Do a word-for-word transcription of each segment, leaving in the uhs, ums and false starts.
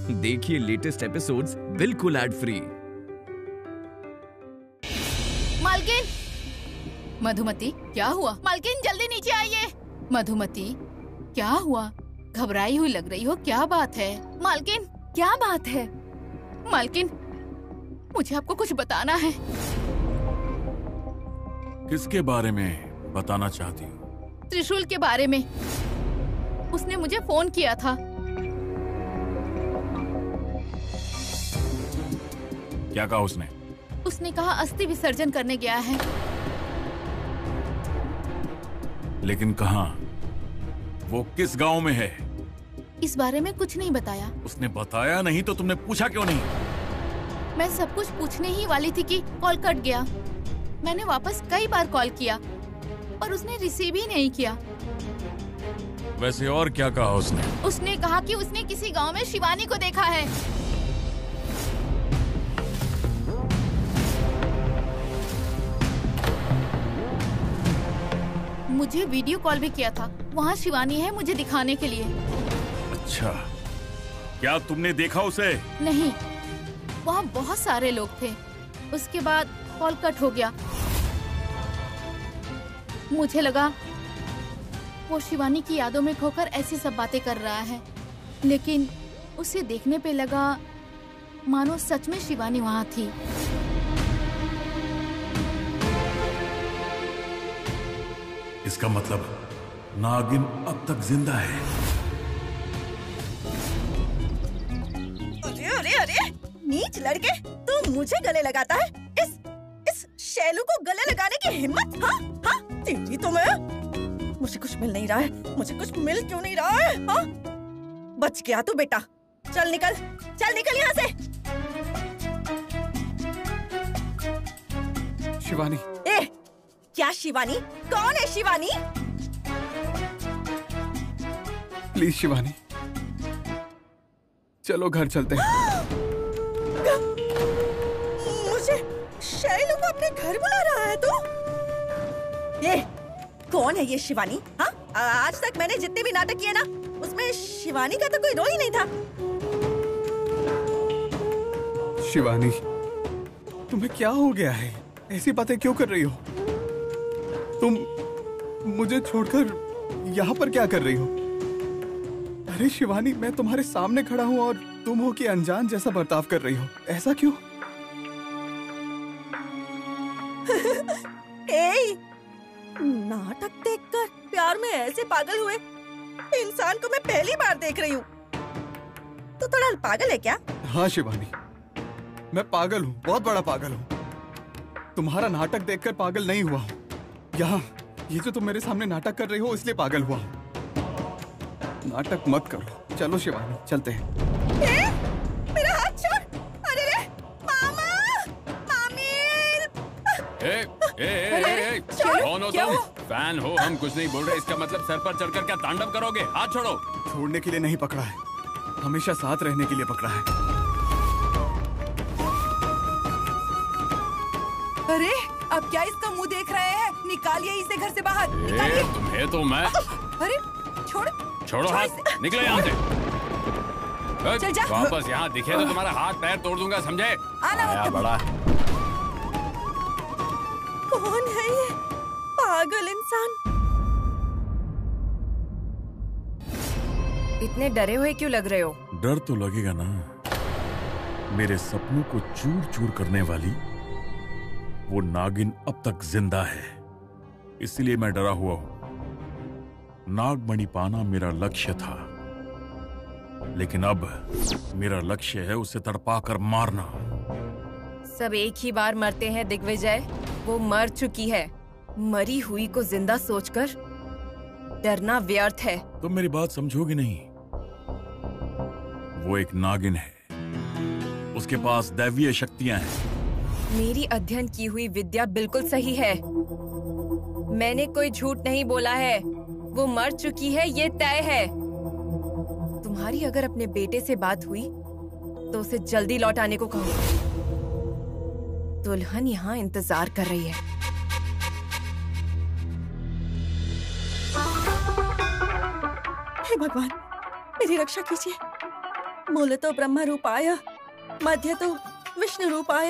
देखिए latest episodes बिल्कुल ad free. मालकिन, मधुमती क्या हुआ? मालकिन जल्दी नीचे आइए। मधुमती क्या हुआ? घबराई हुई लग रही हो, क्या बात है? मालकिन क्या बात है? मालकिन मुझे आपको कुछ बताना है। किसके बारे में बताना चाहती हो? त्रिशूल के बारे में। उसने मुझे फोन किया था। क्या कहा उसने? उसने कहा अस्थि विसर्जन करने गया है। लेकिन कहाँ? वो किस गांव में है? इस बारे में कुछ नहीं बताया। उसने बताया नहीं तो तुमने पूछा क्यों नहीं? मैं सब कुछ पूछने ही वाली थी कि कॉल कट गया। मैंने वापस कई बार कॉल किया पर उसने रिसीव ही नहीं किया। वैसे और क्या कहा उसने? उसने कहा कि उसने किसी गांव में शिवानी को देखा है। मुझे वीडियो कॉल भी किया था। वहाँ शिवानी है मुझे दिखाने के लिए। अच्छा, क्या तुमने देखा उसे? नहीं, वहाँ बहुत सारे लोग थे। उसके बाद कॉल कट हो गया। मुझे लगा वो शिवानी की यादों में खोकर ऐसी सब बातें कर रहा है, लेकिन उसे देखने पे लगा मानो सच में शिवानी वहाँ थी। इसका मतलब नागिन अब तक जिंदा है। अरे अरे अरे, नीच लड़के, तू मुझे गले लगाता है? इस इस शैलू को गले लगाने की हिम्मत? हाँ हाँ, तेरी तो मैं। मुझे कुछ मिल नहीं रहा है। मुझे कुछ मिल क्यों नहीं रहा है? हाँ, बच गया तू बेटा। चल निकल, चल निकल यहाँ से। शिवानी। ए, क्या शिवानी? कौन है शिवानी? प्लीज शिवानी, चलो घर चलते हैं। मुझे शैलू को अपने घर बुला रहा है तू? ये कौन है ये शिवानी? हाँ, आज तक मैंने जितने भी नाटक किए ना, उसमें शिवानी का तो कोई रोल ही नहीं था। शिवानी, तुम्हें क्या हो गया है? ऐसी बातें क्यों कर रही हो? तुम मुझे छोड़कर यहाँ पर क्या कर रही हो? अरे शिवानी, मैं तुम्हारे सामने खड़ा हूँ और तुम हो कि अनजान जैसा बर्ताव कर रही हो। ऐसा क्यों? ए, नाटक देखकर प्यार में ऐसे पागल हुए इंसान को मैं पहली बार देख रही हूँ। तो थोड़ा पागल है क्या? हाँ शिवानी, मैं पागल हूँ, बहुत बड़ा पागल हूँ। तुम्हारा नाटक देखकर पागल नहीं हुआ हूँ। यहाँ ये जो तुम मेरे सामने नाटक कर रही हो इसलिए पागल हुआ हूँ। नाटक मत करो, चलो शिवानी चलते हैं। ए, मेरा हाथ छोड़। अरे रे, मामा, मामी। ए, ए, ए, ए, ए, कौन हो तुम? फैन हो, हम कुछ नहीं बोल रहे। इसका मतलब सर पर चढ़कर क्या तांडव करोगे? हाथ छोड़ो। छोड़ने के लिए नहीं पकड़ा है, हमेशा साथ रहने के लिए पकड़ा है। अरे अब क्या इसका मुंह देख रहे हैं? निकालिए इसे घर से बाहर। निकालिए। तुम्हें तो मैं। अरे छोड़, छोड़ो हाथ, निकलो यहाँ से। चल जा। वापस यहाँ दिखे तो तुम्हारा हाथ पैर तोड़ दूंगा, समझे? आना मत बड़ा। कौन है ये पागल इंसान? इतने डरे हुए क्यों लग रहे हो? डर तो लगेगा ना, मेरे सपनों को चूर चूर करने वाली वो नागिन अब तक जिंदा है, इसलिए मैं डरा हुआ हूं। नागमणि पाना मेरा लक्ष्य था, लेकिन अब मेरा लक्ष्य है उसे तड़पा कर मारना। सब एक ही बार मरते हैं दिग्विजय। वो मर चुकी है। मरी हुई को जिंदा सोचकर डरना व्यर्थ है। तुम मेरी बात समझोगी नहीं। वो एक नागिन है, उसके पास दैवीय शक्तियां हैं। मेरी अध्ययन की हुई विद्या बिल्कुल सही है। मैंने कोई झूठ नहीं बोला है। वो मर चुकी है, ये तय है। तुम्हारी अगर अपने बेटे से बात हुई तो उसे जल्दी लौट आने को कहो। दुल्हन यहाँ इंतजार कर रही है। हे भगवान, मेरी रक्षा कीजिए। मूलतो ब्रह्म रूपाय मध्य तो विष्णु रूपाय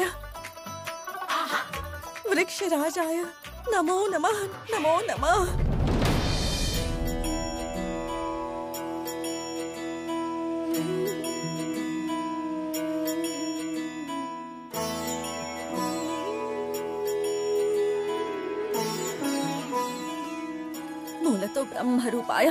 वृक्ष राजाय नमो नमः नमो नमः। मूलतो ब्रह्म रूपाय।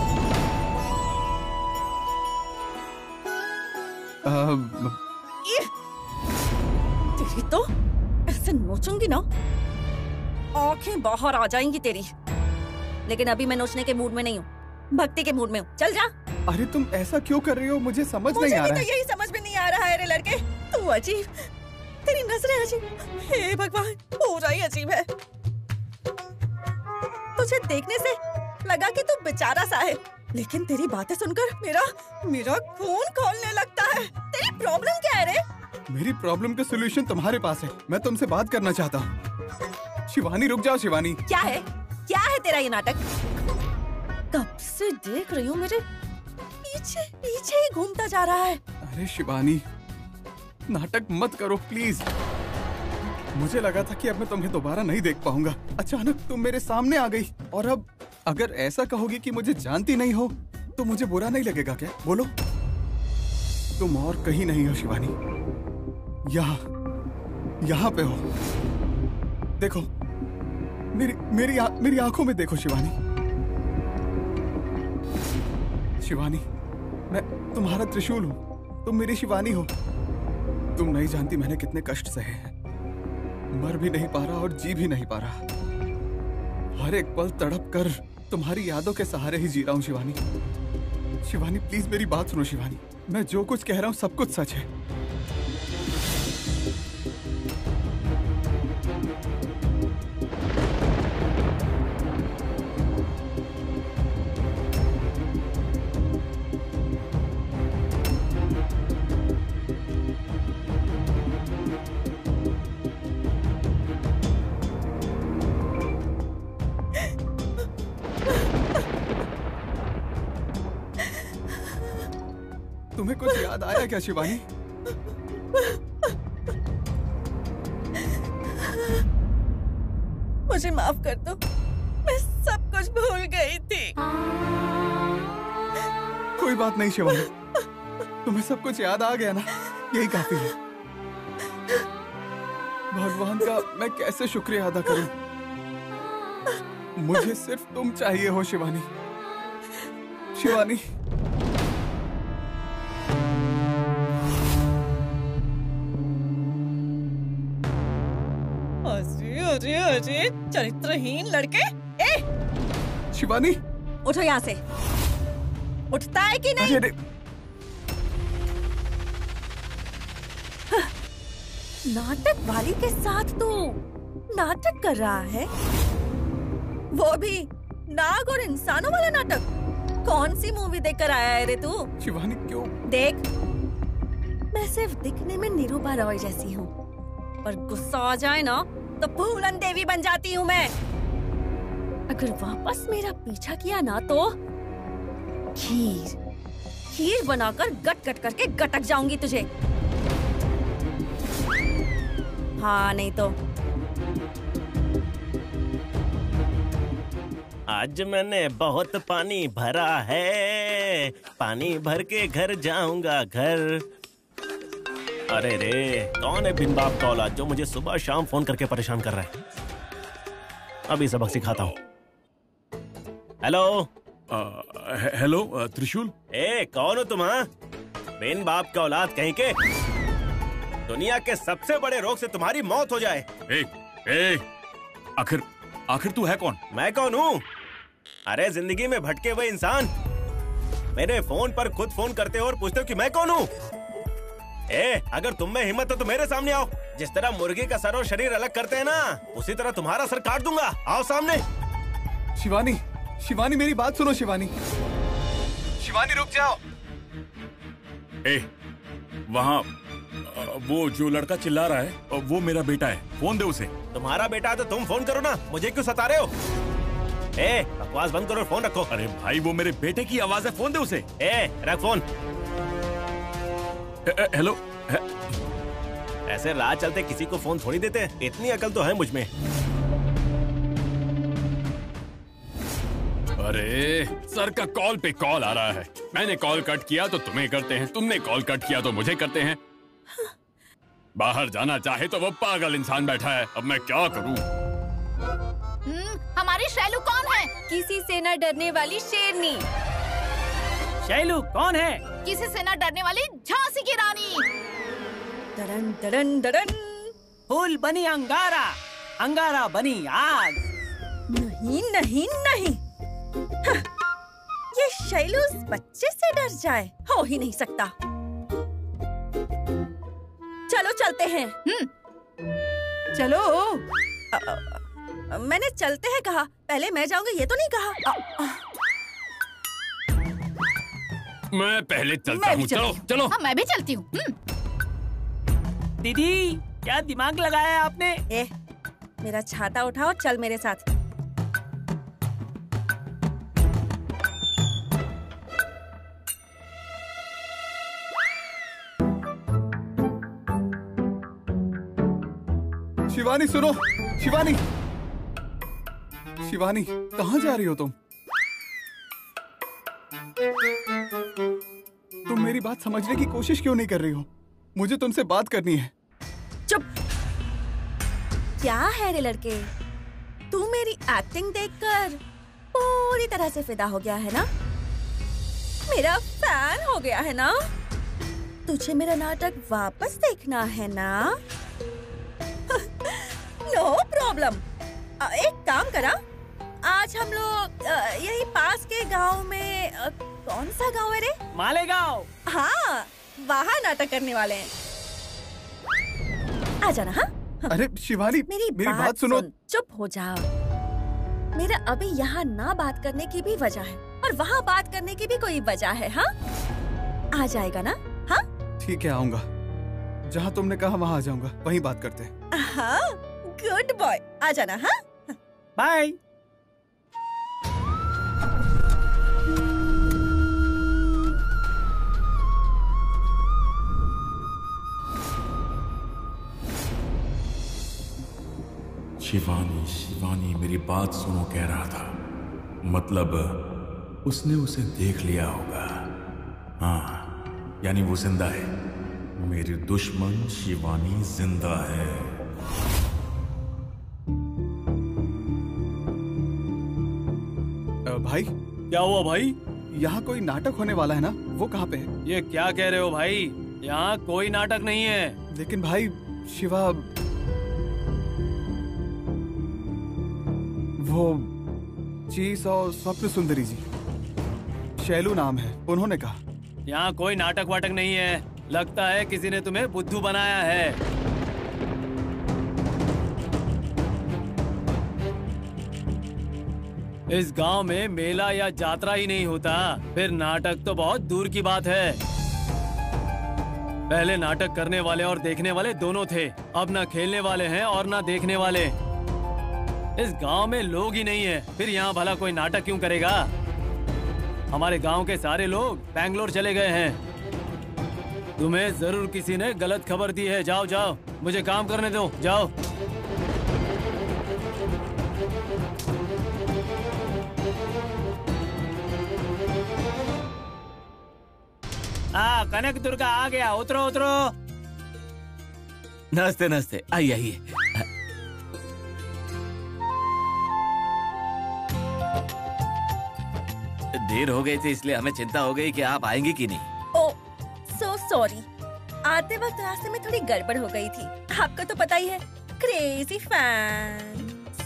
ये तेरी तो ऐसे नोचूंगी ना आंखें बाहर आ जाएंगी तेरी। लेकिन अभी मैं नोचने के मूड में नहीं हूँ, भक्ति के मूड में हूँ। चल जा। अरे तुम ऐसा क्यों कर रही हो? मुझे समझ नहीं आ रहा है। मुझे तो यही समझ में नहीं आ रहा है रे लड़के। तू अजीब, तेरी नजरें अजीब। हे भगवान, पूरा ही अजीब है। तुझे देखने से लगा कि तू बेचारा सा है, लेकिन तेरी बातें सुनकर मेरा मेरा खून खौलने लगता है। तेरी प्रॉब्लम क्या है रे? मेरी प्रॉब्लम का सलूशन तुम्हारे पास है। मैं तुमसे बात करना चाहता हूँ। शिवानी रुक जाओ। शिवानी क्या है? क्या है तेरा ये नाटक? कब से देख रही हूँ, मेरे पीछे पीछे ही घूमता जा रहा है। अरे शिवानी, नाटक मत करो प्लीज। मुझे लगा था कि अब मैं तुम्हें दोबारा नहीं देख पाऊंगा। अचानक तुम मेरे सामने आ गई, और अब अगर ऐसा कहोगी कि मुझे जानती नहीं हो तो मुझे बुरा नहीं लगेगा क्या? बोलो। तुम और कहीं नहीं हो शिवानी, यहाँ यहाँ पे हो। देखो मेरी मेरी आ, मेरी आंखों में देखो शिवानी। शिवानी, मैं तुम्हारा त्रिशूल हूँ, तुम मेरी शिवानी हो। तुम नहीं जानती मैंने कितने कष्ट सहे हैं। मर भी नहीं पा रहा और जी भी नहीं पा रहा। हर एक पल तड़प कर तुम्हारी यादों के सहारे ही जी रहा हूँ शिवानी। शिवानी प्लीज मेरी बात सुनो शिवानी। मैं जो कुछ कह रहा हूँ सब कुछ सच है। तुम्हें कुछ याद आया क्या शिवानी? मुझे माफ कर दो, मैं सब कुछ भूल गई थी। कोई बात नहीं शिवानी, तुम्हें सब कुछ याद आ गया ना, यही काफी है। भगवान का मैं कैसे शुक्रिया अदा करूं? मुझे सिर्फ तुम चाहिए हो शिवानी। शिवानी अरे अरे चरित्रहीन लड़के। ए शिवानी उठो यहाँ से। उठता है कि नहीं? अरे नाटक वाली के साथ तू नाटक कर रहा है, वो भी नाग और इंसानों वाला नाटक। कौन सी मूवी देखकर आया है रे तू? शिवानी क्यों? देख, मैं सिर्फ दिखने में निरूपा रॉय जैसी हूँ, पर गुस्सा आ जाए ना तो फूलन देवी बन जाती हूँ मैं। अगर वापस मेरा पीछा किया ना तो खीर खीर बनाकर गट गट करके गटक जाऊंगी तुझे। हाँ नहीं तो। आज मैंने बहुत पानी भरा है, पानी भर के घर जाऊंगा घर। अरे रे, कौन है बिन बाप का औलाद जो मुझे सुबह शाम फोन करके परेशान कर रहा है? अभी सबक सिखाता हूँ। हेलो हेलो त्रिशूल। ए कौन हो तुम? हाँ, बिन बाप का औलाद कहीं के। दुनिया के सबसे बड़े रोग से तुम्हारी मौत हो जाए। ए, ए, आखिर आखिर तू है कौन? मैं कौन हूँ? अरे जिंदगी में भटके हुए इंसान, मेरे फोन पर खुद फोन करते हो और पूछते हो कि मैं कौन हूँ। ए, अगर तुम में हिम्मत हो तो मेरे सामने आओ। जिस तरह मुर्गी का सर और शरीर अलग करते हैं ना, उसी तरह तुम्हारा सर काट दूंगा। आओ सामने। शिवानी, शिवानी मेरी बात सुनो शिवानी। शिवानी रुक जाओ। ए, वहाँ वो जो लड़का चिल्ला रहा है वो मेरा बेटा है, फोन दे उसे। तुम्हारा बेटा है तो तुम फोन करो ना, मुझे क्यों सता रहे हो? ए, बकवास बंद करो और फोन रखो। अरे भाई वो मेरे बेटे की आवाज है, फोन दे उसे। ए, रख फोन। हेलो। ऐसे राह चलते किसी को फोन थोड़ी देते, इतनी अकल तो है मुझ में। अरे सर का कॉल पे कॉल आ रहा है। मैंने कॉल कट किया तो तुम्हें करते हैं, तुमने कॉल कट किया तो मुझे करते हैं। बाहर जाना चाहे तो वो पागल इंसान बैठा है, अब मैं क्या करूं? हम्म, हमारी शैलू कौन है? किसी से न डरने वाली शेरनी। शैलू कौन है? किसी से न डरने वाली झांसी की रानी। दरन दरन दरन। फूल बनी अंगारा, अंगारा बनी आग। नहीं नहीं नहीं, हाँ, ये शैलू उस बच्चे से डर जाए, हो ही नहीं सकता। चलो चलते हैं। चलो। अ, अ, अ, मैंने चलते हैं कहा, पहले मैं जाऊंगी ये तो नहीं कहा। अ, अ, मैं पहले चलता मैं भी हूँ। चलो चलती हूँ। चलो। हाँ, मैं भी चलती हूँ। दीदी क्या दिमाग लगाया है आपने? ए, मेरा छाता उठाओ, चल मेरे साथ। शिवानी सुनो, शिवानी, शिवानी कहाँ जा रही हो तुम? तुम मेरी बात समझने की कोशिश क्यों नहीं कर रही हो? मुझे तुमसे बात करनी है। चुप। क्या है रे लड़के, तू मेरी एक्टिंग देखकर पूरी तरह से फिदा हो गया है ना? मेरा फैन हो गया है ना? तुझे मेरा नाटक वापस देखना है ना? No problem. एक काम करा, आज हम लोग अ, यही पास के गांव में, अ, कौन सा गांव है रे? मालेगांव। हाँ, वहाँ नाटक करने वाले हैं। आ जाना। हाँ, अरे शिवानी, मेरी, मेरी बात, बात सुनो। सुन, चुप हो जाओ। मेरा अभी यहाँ ना बात करने की भी वजह है और वहाँ बात करने की भी कोई वजह है। हाँ, आ जाएगा ना? हाँ ठीक है, आऊंगा। जहाँ तुमने कहा वहाँ आ जाऊंगा, वहीं बात करते हैं। हाँ, गुड बॉय, आ जाना। हाँ, बाय। शिवानी, शिवानी मेरी बात सुनो, कह रहा था। मतलब उसने उसे देख लिया होगा। हाँ, यानी वो जिंदा है। मेरी दुश्मन शिवानी जिंदा है। अ, भाई क्या हुआ भाई? यहाँ कोई नाटक होने वाला है ना? वो कहाँ पे है? ये क्या कह रहे हो भाई? यहाँ कोई नाटक नहीं है। लेकिन भाई, शिवा, वो चीज और स्वप्न सुंदरी जी, शैलू नाम है, उन्होंने कहा। यहाँ कोई नाटक वाटक नहीं है। लगता है किसी ने तुम्हें बुद्धू बनाया है। इस गांव में मेला या जात्रा ही नहीं होता, फिर नाटक तो बहुत दूर की बात है। पहले नाटक करने वाले और देखने वाले दोनों थे, अब ना खेलने वाले हैं और ना देखने वाले। इस गांव में लोग ही नहीं है, फिर यहाँ भला कोई नाटक क्यों करेगा? हमारे गांव के सारे लोग बैंगलोर चले गए हैं। तुम्हें जरूर किसी ने गलत खबर दी है। जाओ जाओ, मुझे काम करने दो, जाओ। आ, कनक दुर्गा आ गया, उतरो उतरो। नमस्ते नमस्ते, आइए आइए। देर हो गई थी इसलिए हमें चिंता हो गई कि आप आएंगी कि नहीं। ओ सो सॉरी, आते वक्त रास्ते में थोड़ी गड़बड़ हो गई थी। आपको तो पता ही है, क्रेजी फैन।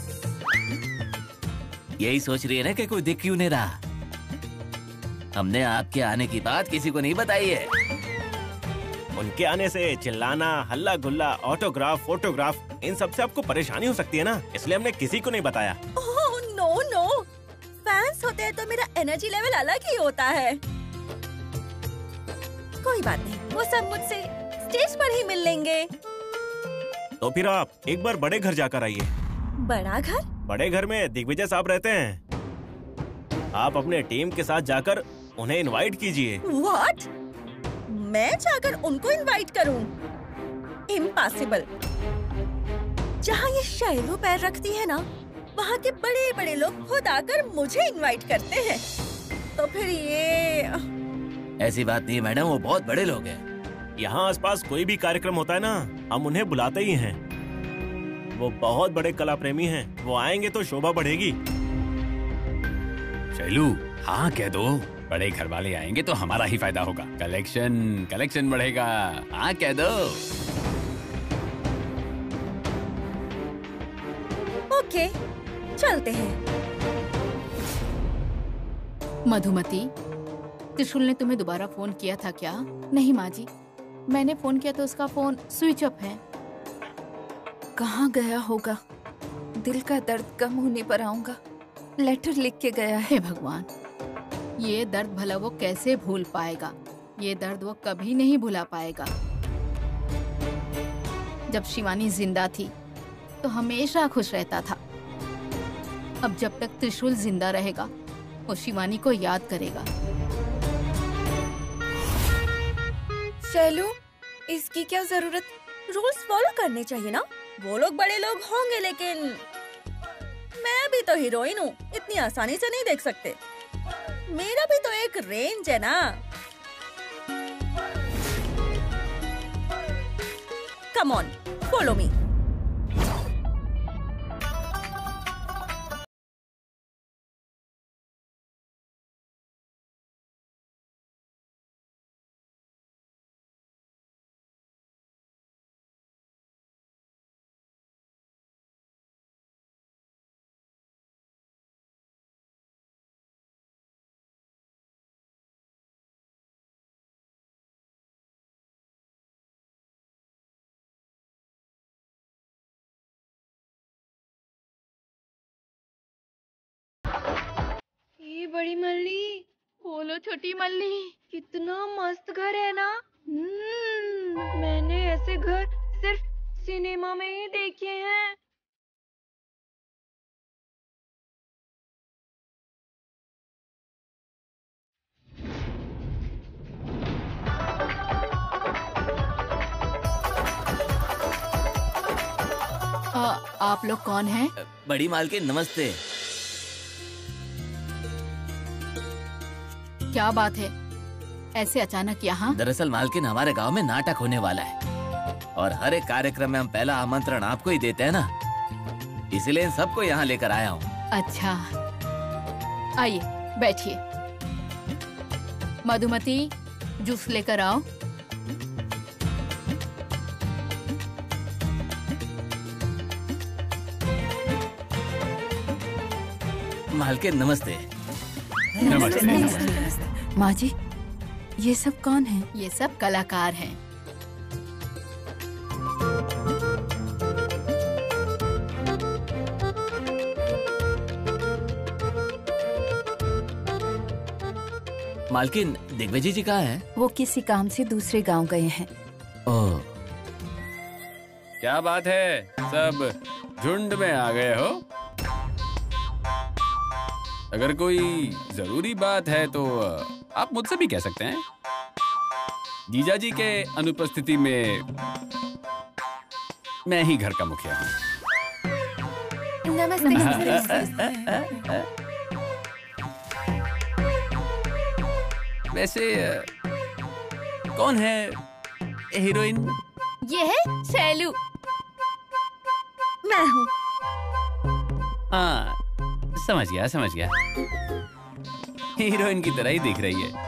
यही सोच रही है ना कि कोई दिख क्यों नहीं रहा। हमने आपके आने की बात किसी को नहीं बताई है। उनके आने से चिल्लाना, हल्ला गुल्ला, ऑटोग्राफ, फोटोग्राफ, इन सब से आपको परेशानी हो सकती है ना, इसलिए हमने किसी को नहीं बताया। ओह नो नो, फैंस होते हैं तो मेरा एनर्जी लेवल अलग ही होता है। कोई बात नहीं, वो सब मुझसे स्टेज पर ही मिल लेंगे। तो फिर आप एक बार बड़े घर जाकर आइए। बड़ा घर? बड़े घर में दिग्विजय साहब रहते हैं। आप अपने टीम के साथ जाकर उन्हें इनवाइट कीजिए। व्हाट? मैं जाकर उनको इनवाइट करूं? इम्पॉसिबल। जहाँ ये शैलू पैर रखती है ना, वहाँ के बड़े बड़े लोग खुद आकर मुझे इनवाइट करते हैं। तो फिर ये ऐसी बात नहीं मैडम, वो बहुत बड़े लोग हैं। यहाँ आसपास कोई भी कार्यक्रम होता है ना, हम उन्हें बुलाते ही हैं। वो बहुत बड़े कला प्रेमी हैं। वो आएंगे तो शोभा बढ़ेगी। शैलू, हाँ कह दो। बड़े घर वाले आएंगे तो हमारा ही फायदा होगा। कलेक्शन कलेक्शन बढ़ेगा। हाँ कह दो। ओके, चलते हैं। मधुमती, त्रिशूल ने तुम्हें दोबारा फोन किया था क्या? नहीं माँ जी, मैंने फोन किया तो उसका फोन स्विच ऑफ है। कहाँ गया होगा? दिल का दर्द कम होने पर आऊंगा। लेटर लिख के गया है। हे भगवान, ये दर्द भला वो कैसे भूल पाएगा? ये दर्द वो कभी नहीं भुला पाएगा। जब शिवानी जिंदा थी तो हमेशा खुश रहता था। अब जब तक त्रिशूल जिंदा रहेगा, वो शिवानी को याद करेगा। शैलू, इसकी क्या जरूरत? रूल्स फॉलो करने चाहिए ना। वो लोग बड़े लोग होंगे, लेकिन मैं भी तो हीरोइन हूँ, इतनी आसानी से नहीं देख सकते। मेरा भी तो एक रेंज है ना। Come on, follow me. ये बड़ी मल्ली, बोलो छोटी मल्ली। कितना मस्त घर है ना। मैंने ऐसे घर सिर्फ सिनेमा में ही देखे हैं। आ, आप लोग कौन हैं? बड़ी मालकिन नमस्ते। क्या बात है, ऐसे अचानक यहाँ? दरअसल मालकिन, हमारे गांव में नाटक होने वाला है और हर एक कार्यक्रम में हम पहला आमंत्रण आपको ही देते हैं ना, इसलिए इन सबको यहाँ लेकर आया हूँ। अच्छा, आइए बैठिए। मधुमती, जूस लेकर आओ। मालकिन नमस्ते। नमस्ते, नमस्ते। माँ जी, ये सब कौन है? ये सब कलाकार हैं। मालकिन, दिग्विजय जी कहाँ है? वो किसी काम से दूसरे गांव गए हैं। ओह, क्या बात है, सब झुंड में आ गए हो? अगर कोई जरूरी बात है तो आप मुझसे भी कह सकते हैं। जीजा जी के अनुपस्थिति में मैं ही घर का मुखिया हूँ। नमस्ते, नमस्ते। वैसे कौन है हीरोइन? ये है शैलू। मैं हूँ। हाँ, समझ गया समझ गया। हीरोइन की तरह ही दिख रही है।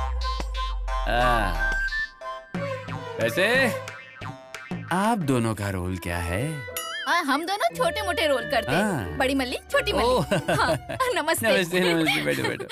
आ, वैसे आप दोनों का रोल क्या है? आ, हम दोनों छोटे मोटे रोल करते हैं। हाँ। बड़ी मल्ली, छोटी ओह। मल्ली। हाँ, नमस्ते। नमस्ते नमस्ते, बैठो बैठो।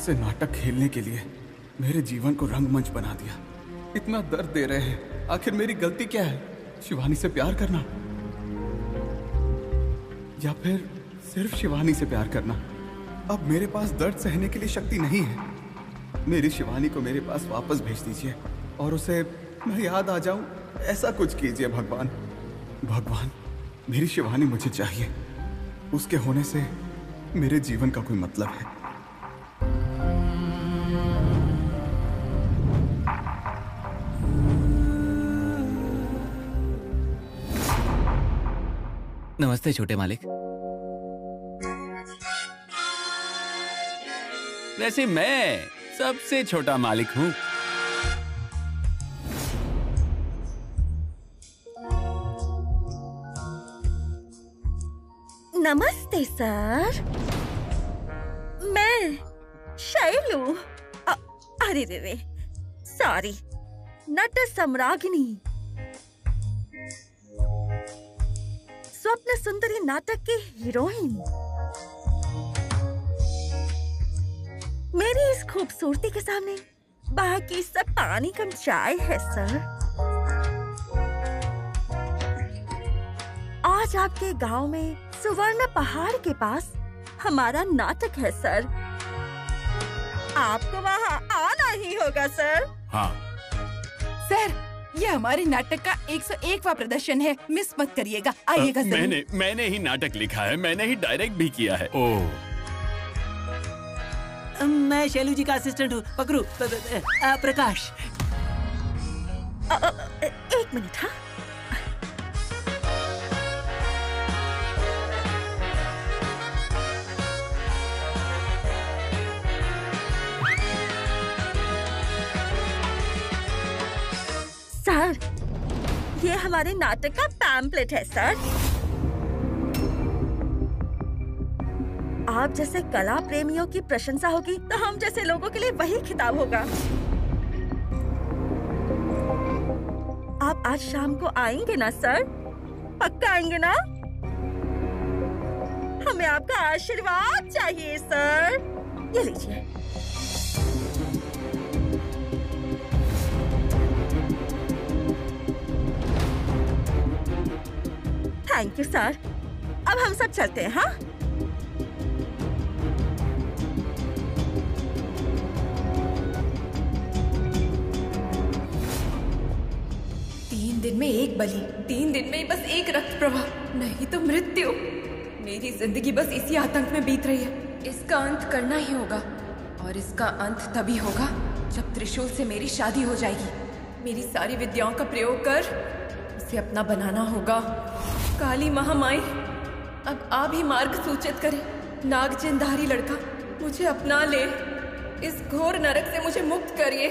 से नाटक खेलने के लिए मेरे जीवन को रंगमंच बना दिया। इतना दर्द दे रहे हैं, आखिर मेरी गलती क्या है? शिवानी से प्यार करना या फिर सिर्फ शिवानी से प्यार करना? अब मेरे पास दर्द सहने के लिए शक्ति नहीं है। मेरी शिवानी को मेरे पास वापस भेज दीजिए और उसे मैं याद आ जाऊं, ऐसा कुछ कीजिए भगवान। भगवान, मेरी शिवानी मुझे चाहिए। उसके होने से मेरे जीवन का कोई मतलब है। नमस्ते छोटे मालिक। वैसे मैं सबसे छोटा मालिक हूँ। नमस्ते सर, मैं शैलू। अ- अरे रे रे, सॉरी, नट सम्राज्ञी, स्वप्न सुंदरी नाटक की हीरोइन। मेरी इस खूबसूरती के सामने बाकी सब पानी कम चाय है सर। आज आपके गांव में सुवर्ण पहाड़ के पास हमारा नाटक है सर। आपको वहाँ आना ही होगा सर। हाँ सर, ये हमारे नाटक का एक सौ एकवां प्रदर्शन है, मिस मत करिएगा। आइएगा जरूर। मैंने मैंने ही नाटक लिखा है, मैंने ही डायरेक्ट भी किया है। ओह, मैं शैलू जी का असिस्टेंट हूँ। पकड़ू प- प- अ, प्रकाश। अ, अ, अ, एक मिनट। हाँ, सर, ये हमारे नाटक का पैम्पलेट है सर। आप जैसे कला प्रेमियों की प्रशंसा होगी तो हम जैसे लोगों के लिए वही खिताब होगा। आप आज शाम को आएंगे ना सर? पक्का आएंगे ना? हमें आपका आशीर्वाद चाहिए सर। ये लीजिए। Thank you sir. अब हम सब चलते हैं। हाँ, तीन दिन में एक बलि, तीन दिन में बस एक रक्त प्रवाह, नहीं तो मृत्यु। मेरी जिंदगी बस इसी आतंक में बीत रही है। इसका अंत करना ही होगा, और इसका अंत तभी होगा जब त्रिशूल से मेरी शादी हो जाएगी। मेरी सारी विद्याओं का प्रयोग कर उसे अपना बनाना होगा। काली महामाई, अब आप ही मार्ग सूचित करें। नागचिन्हधारी लड़का, मुझे अपना ले। इस घोर नरक से मुझे मुक्त करिए।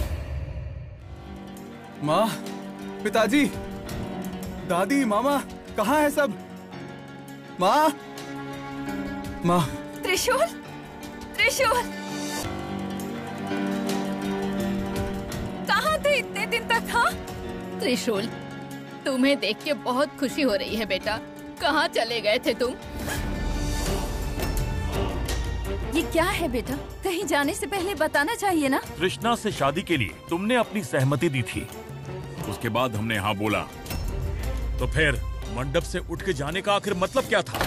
माँ, पिताजी, दादी, मामा, कहाँ है सब? माँ, माँ। त्रिशूल, त्रिशूल, कहाँ थे इतने दिन तक? हाँ त्रिशूल, तुम्हें देख के बहुत खुशी हो रही है बेटा। कहाँ चले गए थे तुम? ये क्या है बेटा? कहीं जाने से पहले बताना चाहिए ना। तृष्णा से शादी के लिए तुमने अपनी सहमति दी थी, उसके बाद हमने हाँ बोला, तो फिर मंडप से उठ के जाने का आखिर मतलब क्या था?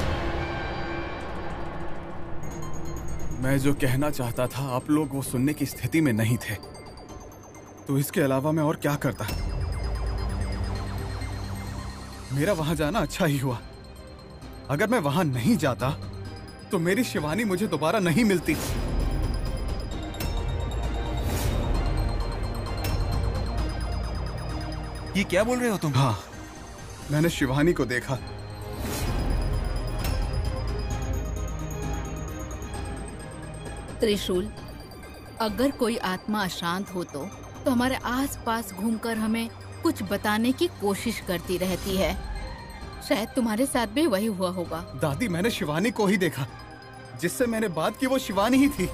मैं जो कहना चाहता था आप लोग वो सुनने की स्थिति में नहीं थे, तो इसके अलावा मैं और क्या करता? मेरा वहां जाना अच्छा ही हुआ। अगर मैं वहां नहीं जाता तो मेरी शिवानी मुझे दोबारा नहीं मिलती। ये क्या बोल रहे हो तुम? हाँ, मैंने शिवानी को देखा। त्रिशूल, अगर कोई आत्मा अशांत हो तो, तो हमारे आसपास घूमकर हमें कुछ बताने की कोशिश करती रहती है। शायद तुम्हारे साथ भी वही हुआ होगा। दादी, मैंने शिवानी को ही देखा। जिससे मैंने बात की वो शिवानी ही थी।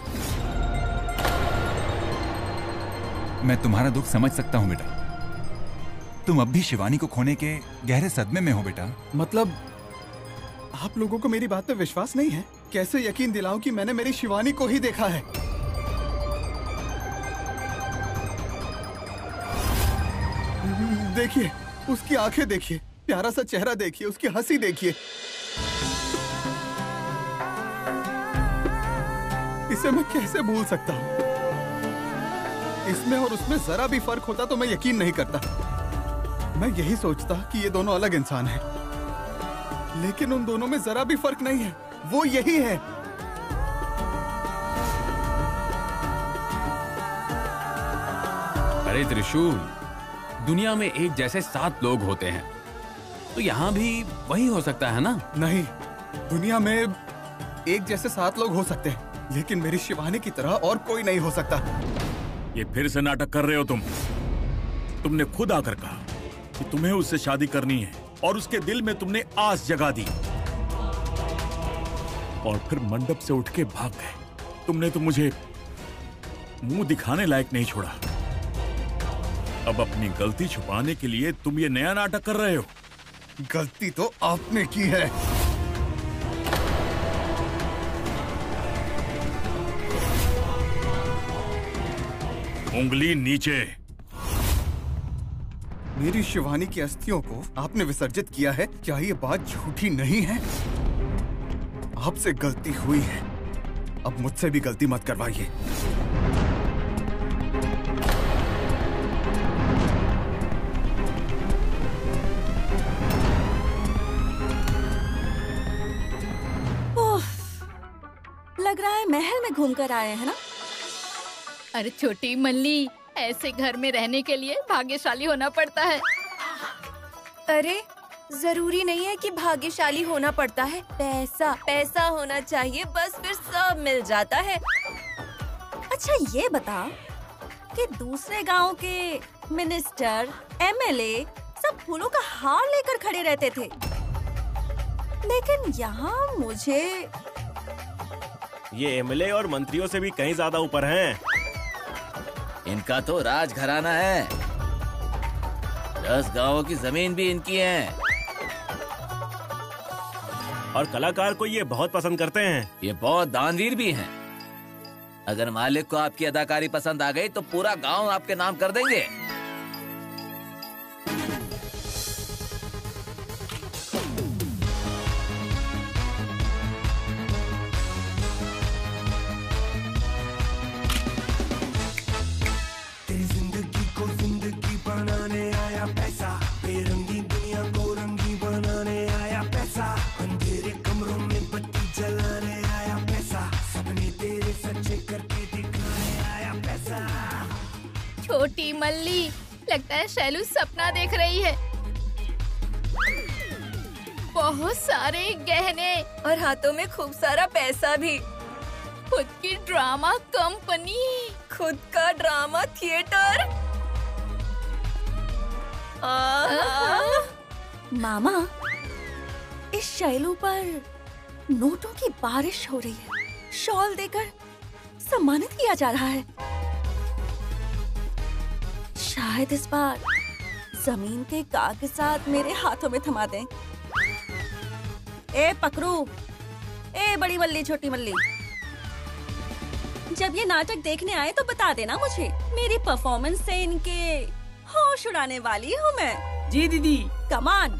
मैं तुम्हारा दुख समझ सकता हूँ बेटा। तुम अब भी शिवानी को खोने के गहरे सदमे में हो बेटा। मतलब आप लोगों को मेरी बात पे विश्वास नहीं है कैसे यकीन दिलाऊं कि मैंने मेरी शिवानी को ही देखा है? देखिए, उसकी आंखें देखिए, प्यारा सा चेहरा देखिए, उसकी हंसी देखिए। इसे मैं कैसे भूल सकता हूँ? इसमें और उसमें जरा भी फर्क होता तो मैं यकीन नहीं करता। मैं यही सोचता कि ये दोनों अलग इंसान हैं, लेकिन उन दोनों में जरा भी फर्क नहीं है। वो यही है। अरे त्रिशूल, दुनिया में एक जैसे सात लोग होते हैं, तो यहाँ भी वही हो सकता है ना? नहीं, दुनिया में एक जैसे सात लोग हो सकते हैं, लेकिन मेरी शिवानी की तरह और कोई नहीं हो सकता। ये फिर से नाटक कर रहे हो तुम। तुमने खुद आकर कहा कि तुम्हें उससे शादी करनी है और उसके दिल में तुमने आस जगा दी, और फिर मंडप से उठ के भाग गए। तुमने तो मुझे मुंह दिखाने लायक नहीं छोड़ा। अब अपनी गलती छुपाने के लिए तुम ये नया नाटक कर रहे हो। गलती तो आपने की है। उंगली नीचे। मेरी शिवानी की अस्थियों को आपने विसर्जित किया है। क्या ये बात झूठी नहीं है? आपसे गलती हुई है, अब मुझसे भी गलती मत करवाइए। लग रहा है महल में घूमकर आए हैं ना? अरे छोटी मल्ली, ऐसे घर में रहने के लिए भाग्यशाली होना पड़ता है। अरे जरूरी नहीं है कि भाग्यशाली होना पड़ता है। पैसा पैसा होना चाहिए, बस फिर सब मिल जाता है। अच्छा ये बता कि दूसरे गांव के मिनिस्टर, एमएलए सब फूलों का हार लेकर खड़े रहते थे, लेकिन यहाँ मुझे ये एमएलए और मंत्रियों से भी कहीं ज्यादा ऊपर हैं। इनका तो राजघराना है। दस गांवों की जमीन भी इनकी है। और कलाकार को ये बहुत पसंद करते हैं। ये बहुत दानवीर भी हैं। अगर मालिक को आपकी अदाकारी पसंद आ गई तो पूरा गांव आपके नाम कर देंगे। छोटी मल्ली, लगता है शैलू सपना देख रही है। बहुत सारे गहने और हाथों में खूब सारा पैसा भी। खुद की ड्रामा कंपनी, खुद का ड्रामा थिएटर। मामा, इस शैलू पर नोटों की बारिश हो रही है। शॉल देकर सम्मानित किया जा रहा है। शायद इस बार जमीन के कागजात मेरे हाथों में थमा दें। ए पकड़ू, ए बड़ी मल्ली, छोटी मल्ली, जब ये नाटक देखने आए तो बता देना मुझे। मेरी परफॉर्मेंस से इनके होश उड़ाने वाली हूँ मैं। जी दीदी। कमान।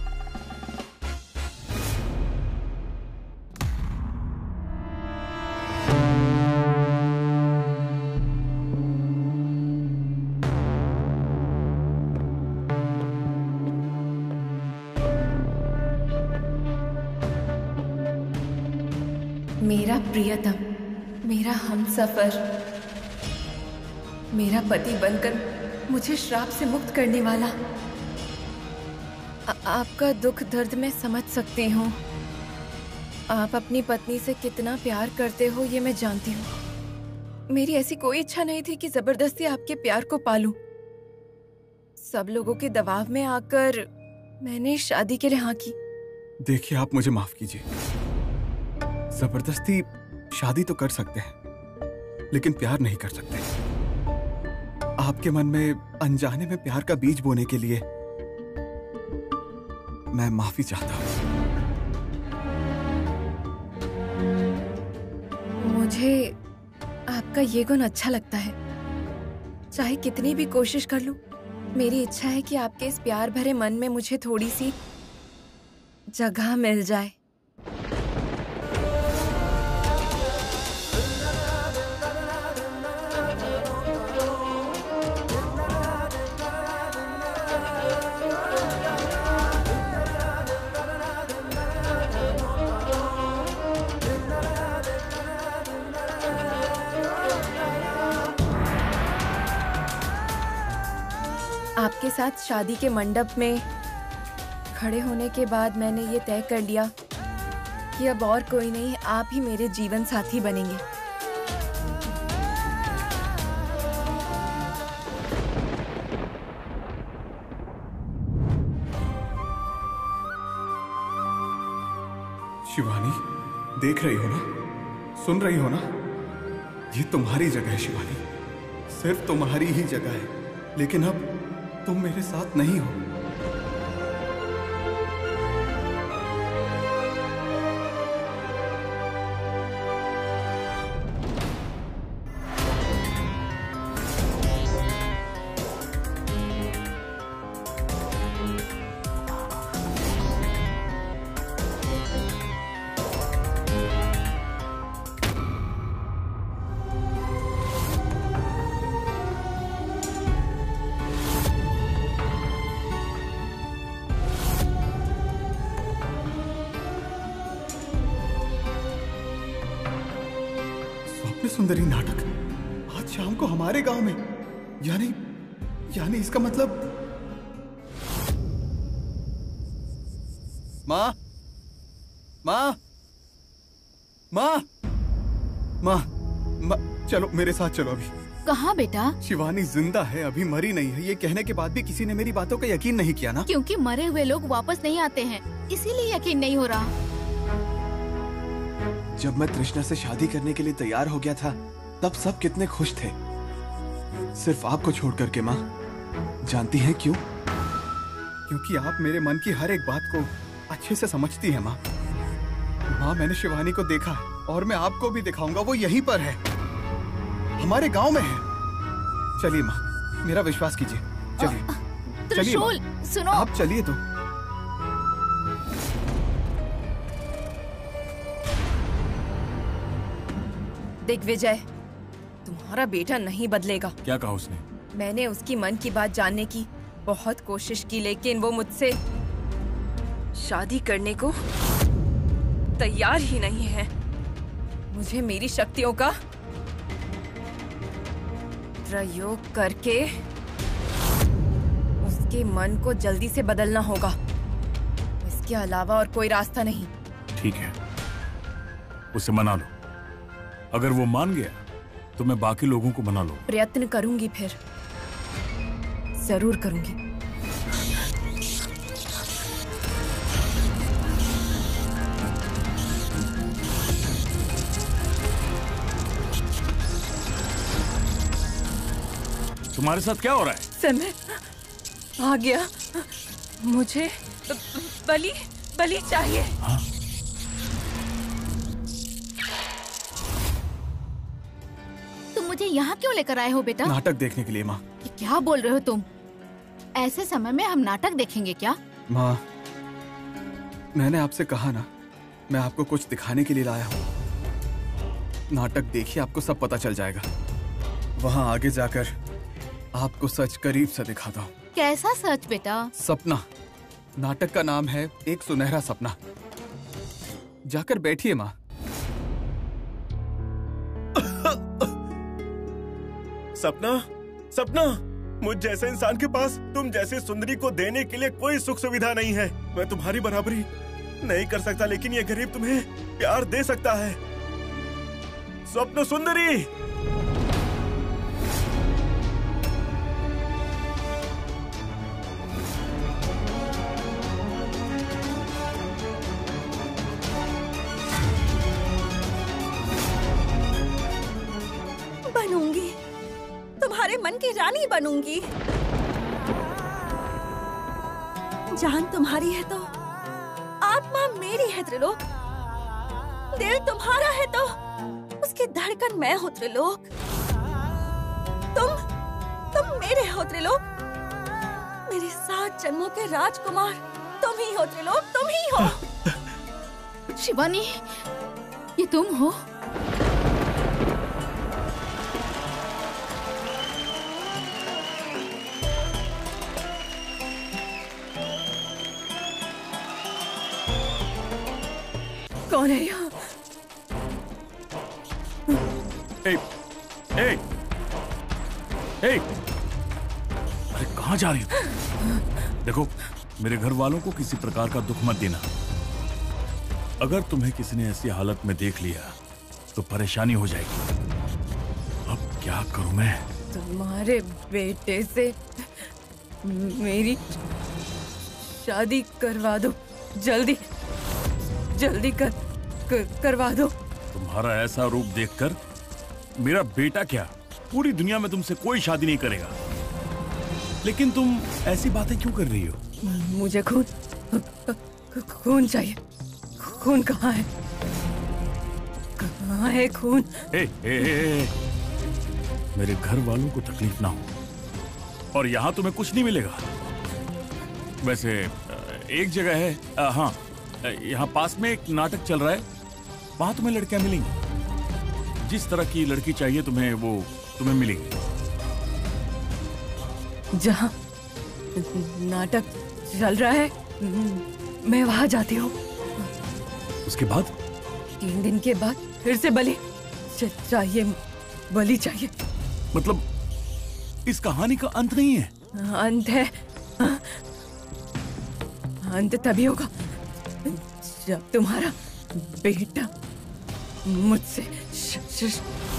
मेरा प्रियतम, मेरा हमसफर, मेरा पति बनकर मुझे श्राप से मुक्त करने वाला। आ, आपका दुख दर्द मैं समझ सकती हूँ। आप अपनी पत्नी से कितना प्यार करते हो ये मैं जानती हूँ। मेरी ऐसी कोई इच्छा नहीं थी कि जबरदस्ती आपके प्यार को पालूं। सब लोगों के दबाव में आकर मैंने शादी के लिए हाँ की। देखिए, आप मुझे माफ कीजिए। जबरदस्ती शादी तो कर सकते हैं, लेकिन प्यार नहीं कर सकते। आपके मन में अनजाने में प्यार का बीज बोने के लिए मैं माफी चाहता हूँ। मुझे आपका ये गुण अच्छा लगता है। चाहे कितनी भी कोशिश कर लूं, मेरी इच्छा है कि आपके इस प्यार भरे मन में मुझे थोड़ी सी जगह मिल जाए। आपके साथ शादी के मंडप में खड़े होने के बाद मैंने ये तय कर लिया कि अब और कोई नहीं, आप ही मेरे जीवन साथी बनेंगे। शिवानी, देख रही हो ना, सुन रही हो ना, ये तुम्हारी जगह है शिवानी, सिर्फ तुम्हारी ही जगह है। लेकिन अब तुम मेरे साथ नहीं हो। सुंदरी नाटक आज शाम को हमारे गांव में, यानी यानी इसका मतलब माँ माँ माँ माँ माँ चलो मेरे साथ चलो। अभी कहाँ बेटा? शिवानी जिंदा है, अभी मरी नहीं है। ये कहने के बाद भी किसी ने मेरी बातों का यकीन नहीं किया ना? क्योंकि मरे हुए लोग वापस नहीं आते हैं, इसीलिए यकीन नहीं हो रहा। जब मैं तृष्णा से शादी करने के लिए तैयार हो गया था, तब सब कितने खुश थे, सिर्फ आपको छोड़ करके। माँ जानती हैं क्यों? क्योंकि आप मेरे मन की हर एक बात को अच्छे से समझती हैं माँ। माँ मैंने शिवानी को देखा है और मैं आपको भी दिखाऊंगा, वो यहीं पर है, हमारे गांव में है। चलिए माँ, मेरा विश्वास कीजिए, चलिए चलिए। सुनो, आप चलिए तो। दिग्विजय, तुम्हारा बेटा नहीं बदलेगा। क्या कहा उसने? मैंने उसकी मन की बात जानने की बहुत कोशिश की, लेकिन वो मुझसे शादी करने को तैयार ही नहीं है। मुझे मेरी शक्तियों का प्रयोग करके उसके मन को जल्दी से बदलना होगा। इसके अलावा और कोई रास्ता नहीं। ठीक है, उसे मना लो। अगर वो मान गया तो मैं बाकी लोगों को मना लूं। प्रयत्न करूंगी, फिर जरूर करूंगी। तुम्हारे साथ क्या हो रहा है? समय आ गया, मुझे बलि बलि चाहिए। हाँ? मुझे यहाँ क्यों लेकर आए हो बेटा? नाटक देखने के लिए माँ। क्या बोल रहे हो तुम? ऐसे समय में हम नाटक देखेंगे क्या? माँ मैंने आपसे कहा ना, मैं आपको कुछ दिखाने के लिए लाया हूँ। नाटक देखिए, आपको सब पता चल जाएगा। वहाँ आगे जाकर आपको सच करीब से दिखाता हूँ। कैसा सच बेटा? सपना। नाटक का नाम है एक सुनहरा सपना। जाकर बैठिए माँ। सपना, सपना, मुझ जैसे इंसान के पास तुम जैसे सुंदरी को देने के लिए कोई सुख सुविधा नहीं है। मैं तुम्हारी बराबरी नहीं कर सकता, लेकिन ये गरीब तुम्हें प्यार दे सकता है। स्वप्न सुंदरी। बनूंगी, तुम्हारे मन की रानी बनूंगी। जान तुम्हारी है तो आत्मा मेरी है त्रिलोक। दिल तुम्हारा है तो उसकी की धड़कन मैं हूँ त्रिलोक। तुम तुम मेरे हो त्रिलोक, मेरे सात जन्मों के राजकुमार तुम ही हो त्रिलोक, तुम ही हो। शिवानी, ये तुम हो? कौन है यहाँ? ए, ए, ए, अरे कहाँ जा रही हो? देखो, मेरे घर वालों को किसी प्रकार का दुख मत देना। अगर तुम्हें किसी ने ऐसी हालत में देख लिया तो परेशानी हो जाएगी। अब क्या करूं मैं? तुम्हारे बेटे से मेरी शादी करवा दो, जल्दी जल्दी कर, कर करवा दो। तुम्हारा ऐसा रूप देखकर मेरा बेटा क्या, पूरी दुनिया में तुमसे कोई शादी नहीं करेगा। लेकिन तुम ऐसी बातें क्यों कर रही हो? मुझे खून खून चाहिए। खून कहाँ है? कहाँ है खून? ए, ए, ए, ए, मेरे घर वालों को तकलीफ ना हो और यहाँ तुम्हें कुछ नहीं मिलेगा। वैसे एक जगह है, आ, हाँ, यहाँ पास में एक नाटक चल रहा है, वहां तुम्हें लड़कियां मिलेंगी। जिस तरह की लड़की चाहिए तुम्हें वो तुम्हें मिलेगी। जहाँ नाटक चल रहा है मैं वहां जाती हूँ। उसके बाद? तीन दिन के बाद फिर से बलि चाहिए, बलि चाहिए। मतलब इस कहानी का अंत नहीं है? अंत है। अंत तभी होगा जब तुम्हारा बेटा मुझसे श, श,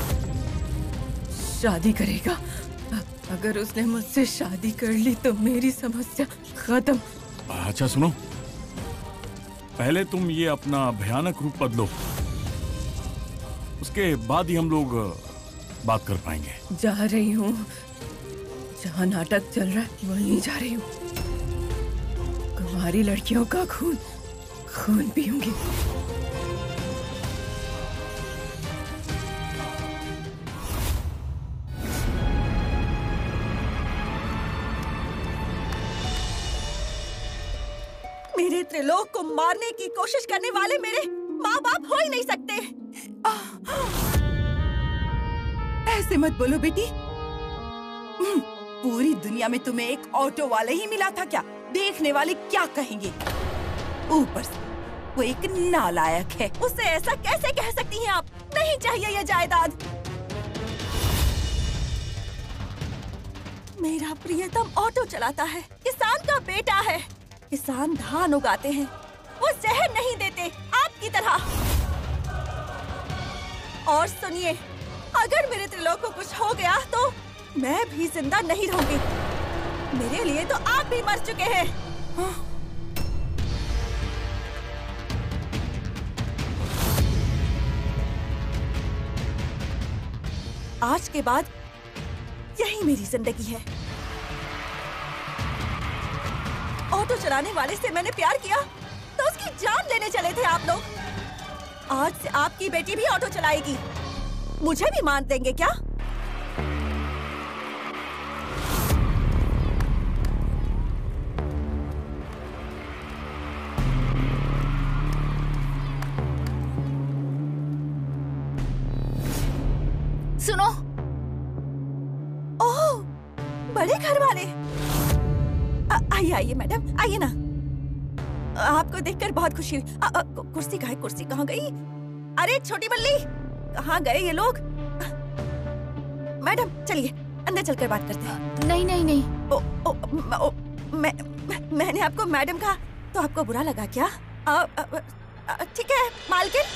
शादी करेगा। अगर उसने मुझसे शादी कर ली तो मेरी समस्या खत्म। अच्छा सुनो, पहले तुम ये अपना भयानक रूप बदलो, उसके बाद ही हम लोग बात कर पाएंगे। जा रही हूँ, जहाँ नाटक चल रहा है वहीं जा रही हूँ। कुंवारी लड़कियों का खून खून पीऊंगी। मेरे त्रिलोक को मारने की कोशिश करने वाले मेरे माँ बाप हो ही नहीं सकते। ऐसे मत बोलो बेटी। पूरी दुनिया में तुम्हें एक ऑटो वाले ही मिला था क्या? देखने वाले क्या कहेंगे? ऊपर से वो एक नालायक है। उससे ऐसा कैसे कह सकती हैं आप? नहीं चाहिए ये जायदाद। मेरा प्रियतम ऑटो चलाता है, किसान का बेटा है। किसान धान उगाते हैं, वो जहर नहीं देते आपकी तरह। और सुनिए, अगर मेरे त्रिलोक को कुछ हो गया तो मैं भी जिंदा नहीं रहूंगी। मेरे लिए तो आप भी मर चुके हैं। हाँ? आज के बाद यही मेरी जिंदगी है। ऑटो चलाने वाले से मैंने प्यार किया तो उसकी जान लेने चले थे आप लोग। आज से आपकी बेटी भी ऑटो चलाएगी। मुझे भी मान देंगे क्या? सुनो। ओह, बड़े घर वाले। आइए आइए मैडम, आइए ना। आपको देखकर बहुत खुशी हुई। आ, आ, कुर्सी कहाँ है? कुर्सी कहाँ गई? अरे छोटी बल्ली, कहाँ गए ये लोग? मैडम चलिए अंदर चलकर बात करते हैं। नहीं नहीं नहीं। ओ, ओ, ओ, मैं, मैं, मैंने आपको मैडम कहा तो आपको बुरा लगा क्या? ठीक है मालकिन।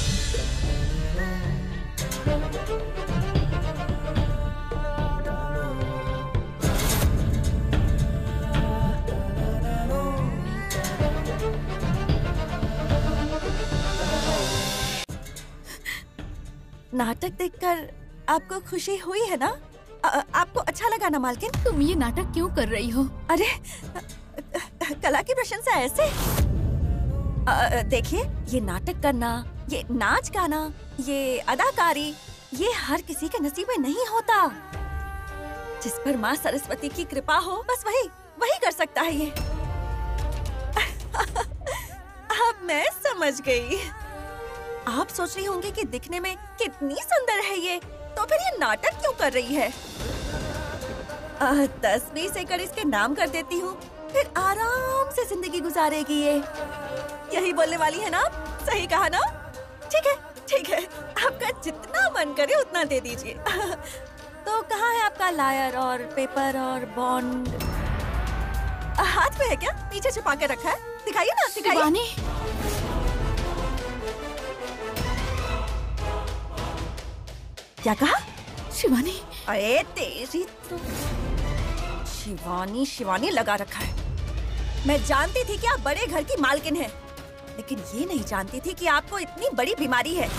नाटक देखकर आपको खुशी हुई है ना? आ, आपको अच्छा लगा ना मालकिन? तुम ये नाटक क्यों कर रही हो? अरे कला की प्रशंसा ऐसे? देखिए, ये नाटक करना, ये नाच गाना, ये अदाकारी, ये हर किसी के नसीब में नहीं होता। जिस पर माँ सरस्वती की कृपा हो, बस वही वही कर सकता है ये। अब मैं समझ गई। आप सोच रही होंगी कि दिखने में कितनी सुंदर है ये, तो फिर ये नाटक क्यों कर रही है? आ, दस बीस एकड़ इसके नाम कर देती हूँ, फिर आराम से जिंदगी गुजारेगी ये। यही बोलने वाली है ना? सही कहा ना? ठीक है, ठीक है, आपका जितना मन करे उतना दे दीजिए। तो कहाँ है आपका लायर और पेपर और बॉन्ड? हाथ में है क्या? पीछे छुपा के रखा है? दिखाइए ना, दिखाइए। शिवानी, क्या कहा? शिवानी, अरे तेरी तो शिवानी शिवानी लगा रखा है। मैं जानती थी कि आप बड़े घर की मालकिन हैं, लेकिन ये नहीं जानती थी कि आपको इतनी बड़ी बीमारी है।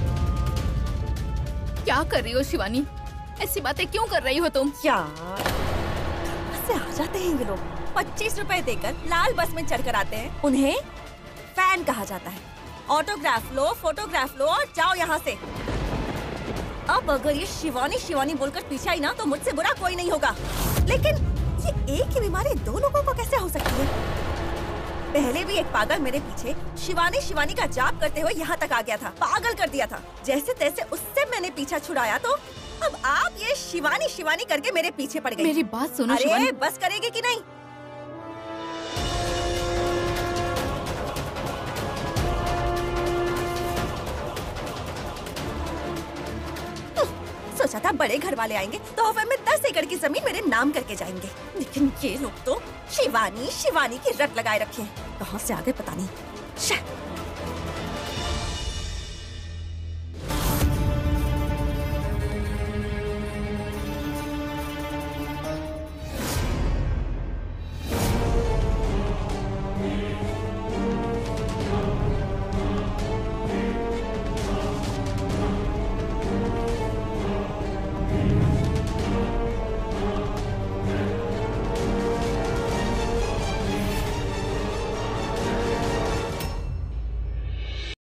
क्या कर रही हो शिवानी? ऐसी बातें क्यों कर रही हो तुम? क्या से आ जाते हैं ये लोग, पच्चीस रुपए देकर लाल बस में चढ़कर आते हैं। उन्हें फैन कहा जाता है। ऑटोग्राफ लो, फोटोग्राफ लो और जाओ यहाँ से। अब अगर ये शिवानी शिवानी बोलकर पीछे आई ना, तो मुझसे बुरा कोई नहीं होगा। लेकिन ये एक ही बीमारी दो लोगों को कैसे हो सकती है? पहले भी एक पागल मेरे पीछे शिवानी शिवानी का जाप करते हुए यहाँ तक आ गया था, पागल कर दिया था। जैसे तैसे उससे मैंने पीछा छुड़ाया, तो अब आप ये शिवानी शिवानी करके मेरे पीछे पड़ गई। मेरी बात सुनो अरे शिवानी। बस करेगी कि नहीं? सोचा था बड़े घर वाले आएंगे तो तोहफे में दस एकड़ की जमीन मेरे नाम करके जाएंगे, लेकिन ये लोग तो शिवानी शिवानी की रट लगाए रखे हैं। कहाँ से आ गए पता नहीं।